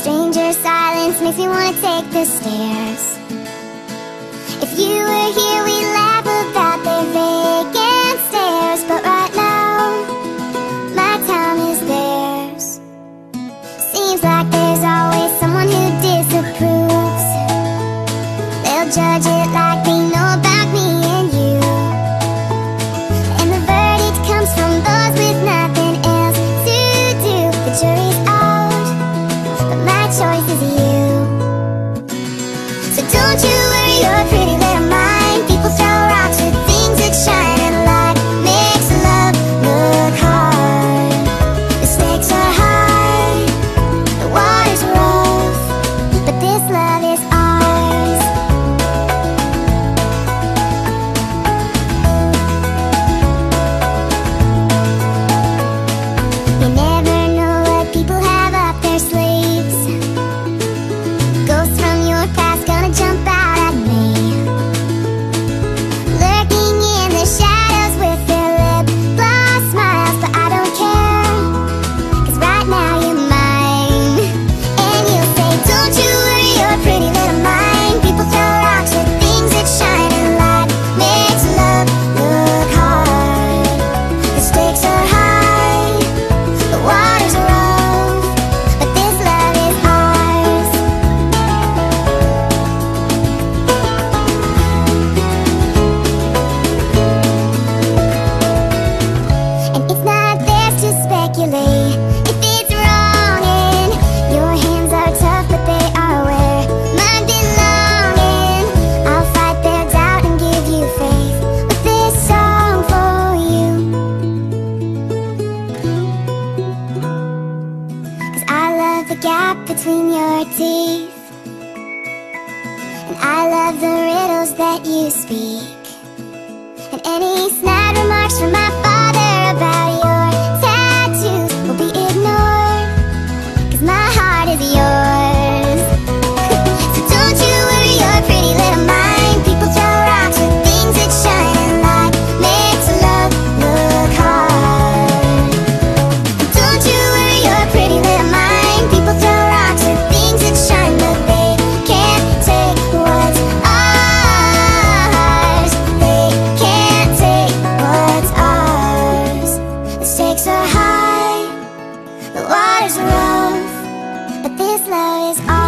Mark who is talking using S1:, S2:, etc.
S1: Stranger silence makes me wanna take the stairs. If you were here, we'd laugh about their vacant stares. But right now, my time is theirs. Seems like there's always someone who disapproves. They'll judge it like they know about me and you, and the verdict comes from those with nothing else to do. The jury's out, but my choice is you. So don't you worry your pretty little mind. People throw rocks with things that shine, and light makes love look hard. The stakes are high, the water's rough, but this love is ours. You never know what people have up their sleeves. Ghosts from your past gonna jump out at me, lurking in the shadows with their lip gloss smiles. But I don't care, 'cause right now you're mine. And you'll say, don't you worry your pretty little mind. People throw rocks with things that shine, and light makes love look hard. The stakes are high, the water's rough, but this love is ours. And it's not theirs to speculate if it's wrong, and your hands are tough, but they are where mine belong. And I'll fight their doubt and give you faith with this song for you. 'Cause I love the gap between your teeth, and I love the riddles that you speak, and any snide remarks from my father about your tattoos will be ignored, 'cause my heart is yours. So don't you worry your pretty little mind. People throw rocks with things that shine, and light makes love look hard. Don't you worry your pretty little mind. People throw rocks with things that shine, but they can't take what's ours. They can't take what's ours. The stakes are high, the water's rough, but this love is ours.